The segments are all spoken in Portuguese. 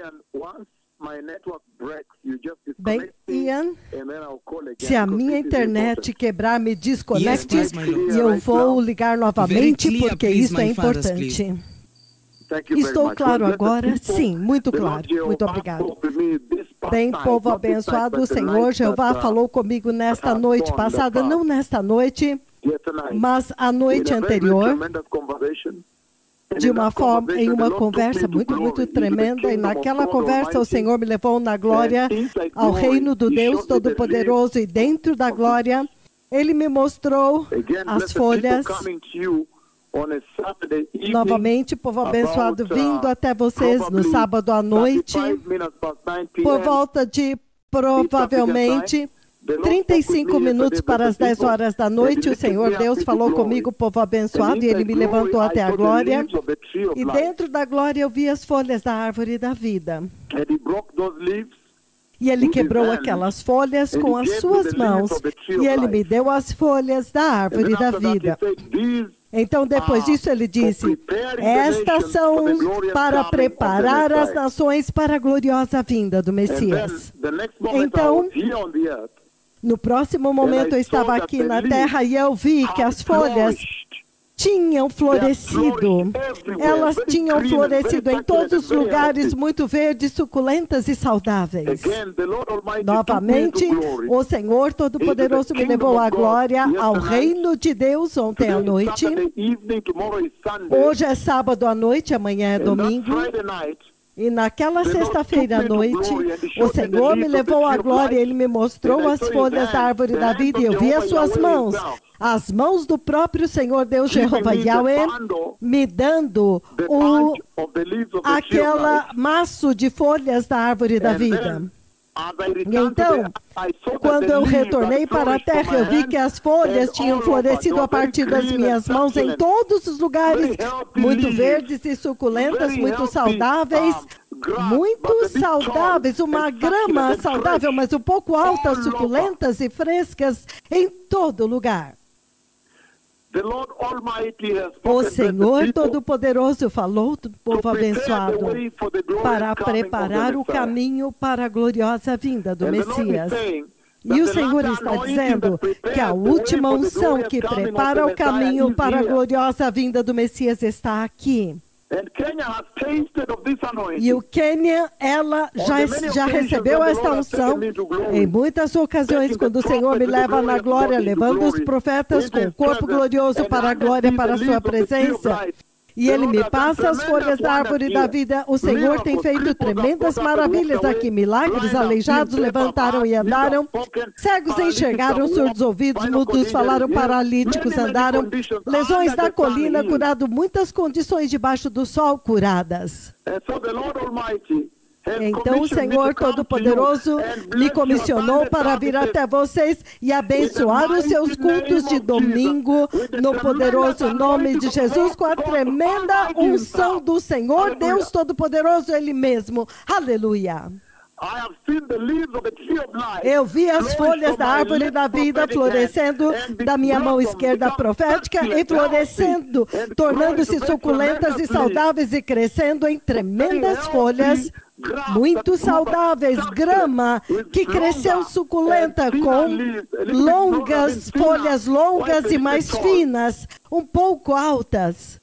Bem, Ian, se a minha internet quebrar, me desconecte e eu vou ligar novamente, porque isso é importante. Estou claro agora? Sim, muito claro. Muito obrigado. Bem, povo abençoado, o Senhor Jeová falou comigo nesta noite passada, não nesta noite, mas a noite anterior, de uma forma, em uma conversa muito tremenda, e naquela conversa o Senhor me levou na glória ao reino do Deus Todo-Poderoso, e dentro da glória, Ele me mostrou as folhas. Novamente, povo abençoado, vindo até vocês no sábado à noite, por volta de, provavelmente, 35 minutos para as 10 horas da noite, o Senhor Deus falou comigo, povo abençoado, e Ele me levantou até a glória, e dentro da glória eu vi as folhas da árvore da vida. E Ele quebrou aquelas folhas com as suas mãos, e Ele me deu as folhas da árvore da vida. Então, depois disso, Ele disse, estas são para preparar as nações para a gloriosa vinda do Messias. Então, no próximo momento, eu estava aqui na terra e eu vi que as folhas tinham florescido. Elas tinham florescido em todos os lugares, muito verdes, suculentas e saudáveis. Novamente, o Senhor Todo-Poderoso me levou à glória, ao reino de Deus ontem à noite. Hoje é sábado à noite, amanhã é domingo. E naquela sexta-feira à noite, o Senhor me levou à glória, Ele me mostrou as folhas da árvore da vida e eu vi as suas mãos, as mãos do próprio Senhor Deus Jeová Yahweh, me dando aquela maço de folhas da árvore da vida. E então, quando eu retornei para a terra, eu vi que as folhas tinham florescido a partir das minhas mãos em todos os lugares, muito verdes e suculentas, muito saudáveis, uma grama saudável, mas um pouco alta, suculentas e frescas em todo lugar. O Senhor Todo-Poderoso falou do povo abençoado para preparar o caminho para a gloriosa vinda do Messias. E o Senhor está dizendo que a última unção que prepara o caminho para a gloriosa vinda do Messias está aqui. E o Quênia, ela já recebeu esta unção em muitas ocasiões, quando o Senhor me leva na glória, levando os profetas com o corpo glorioso para a glória, para a sua presença. E Ele me passa as folhas da árvore da vida. O Senhor tem feito tremendas maravilhas aqui. Milagres, aleijados levantaram e andaram. Cegos enxergaram, surdos ouvidos, mudos falaram, paralíticos andaram. Lesões da colina, curado, muitas condições debaixo do sol curadas. Então o Senhor Todo-Poderoso me comissionou para vir até vocês e abençoar os seus cultos de domingo, no poderoso nome de Jesus, com a tremenda unção do Senhor Deus Todo-Poderoso, Ele mesmo. Aleluia! Eu vi as folhas da árvore da vida florescendo da minha mão esquerda profética e florescendo, tornando-se suculentas e saudáveis e crescendo em tremendas folhas muito saudáveis, grama que cresceu suculenta com longas, folhas longas e mais finas, um pouco altas.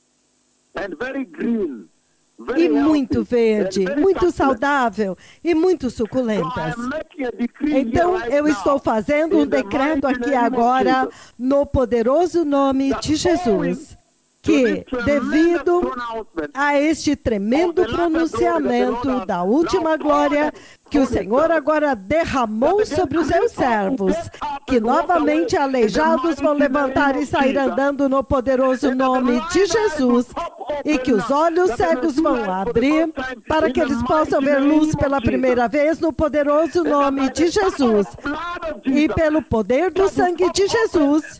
E muito verde, muito saudável e muito suculentas. Então, eu estou fazendo um decreto aqui agora, no poderoso nome de Jesus, que, devido a este tremendo pronunciamento da última glória que o Senhor agora derramou sobre os seus servos, que novamente aleijados vão levantar e sair andando no poderoso nome de Jesus, e que os olhos cegos vão abrir para que eles possam ver luz pela primeira vez no poderoso nome de Jesus, e pelo poder do sangue de Jesus,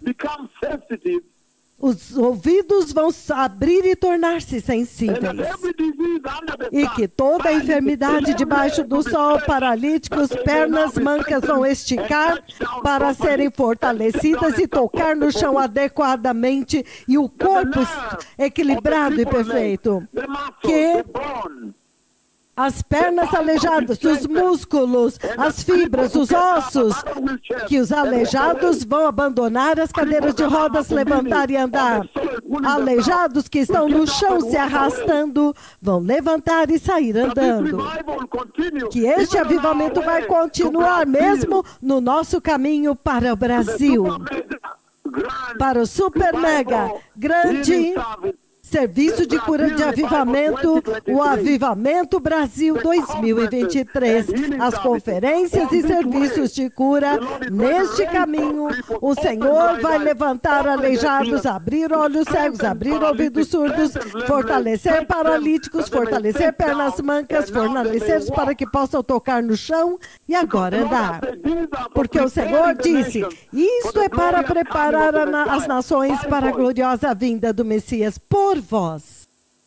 os ouvidos vão abrir e tornar-se sensíveis. E que toda a enfermidade debaixo do sol, paralíticos, pernas mancas vão esticar para serem fortalecidas e tocar no chão adequadamente, e o corpo equilibrado e perfeito. Que as pernas aleijadas, os músculos, as fibras, os ossos, que os aleijados vão abandonar as cadeiras de rodas, levantar e andar. Aleijados que estão no chão se arrastando, vão levantar e sair andando. Que este avivamento vai continuar mesmo no nosso caminho para o Brasil, para o super mega grande serviço de cura de avivamento, o Avivamento Brasil 2023. As conferências e serviços de cura, neste caminho, o Senhor vai levantar aleijados, abrir olhos cegos, abrir ouvidos surdos, fortalecer paralíticos, fortalecer pernas mancas, fortalecer-os para que possam tocar no chão e agora andar. Porque o Senhor disse, isto é para preparar as nações para a gloriosa vinda do Messias por vós.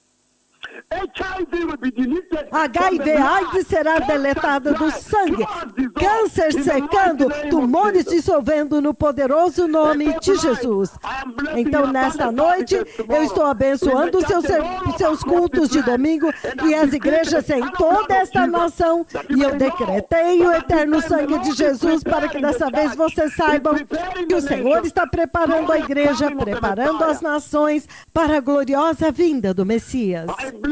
HIV/AIDS será deletada do sangue, câncer secando, tumores dissolvendo no poderoso nome de Jesus. Então, nesta noite, eu estou abençoando seus cultos de domingo e as igrejas em toda esta nação, e eu decretei o eterno sangue de Jesus para que dessa vez vocês saibam que o Senhor está preparando a igreja, preparando as nações para a gloriosa vinda do Messias.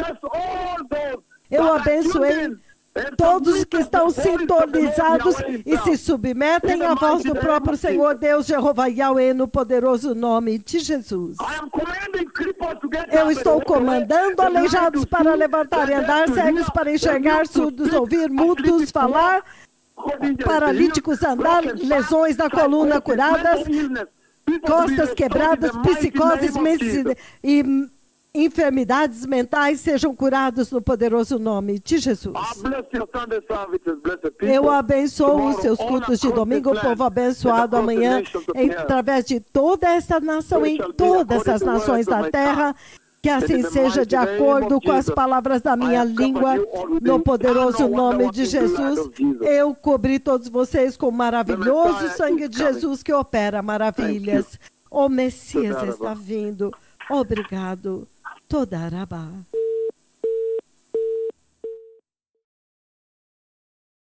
Eu abençoei todos que estão sintonizados e se submetem à voz do próprio Senhor Deus, Jeová Yahweh, no poderoso nome de Jesus. Eu estou comandando aleijados para levantar e andar, cegos para enxergar, surdos ouvir, mudos falar, paralíticos andar, lesões da coluna curadas, costas quebradas, psicoses e enfermidades mentais sejam curados no poderoso nome de Jesus. Eu abençoo os seus cultos de domingo, o povo abençoado amanhã, através de toda essa nação, em todas as nações da terra. Que assim seja de acordo com as palavras da minha língua, no poderoso nome de Jesus. Eu cobri todos vocês com o maravilhoso sangue de Jesus que opera maravilhas. O Messias está vindo. Obrigado. Toda Arabá.